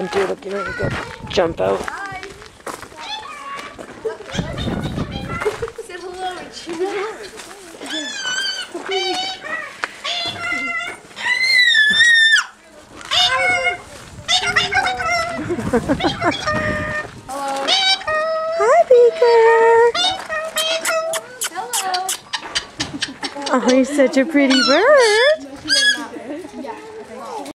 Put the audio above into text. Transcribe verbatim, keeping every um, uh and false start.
And do looking ready to go jump out. Hi. Say hello. Hello. Hi, Beaker. Hello. Oh, you're such a pretty bird.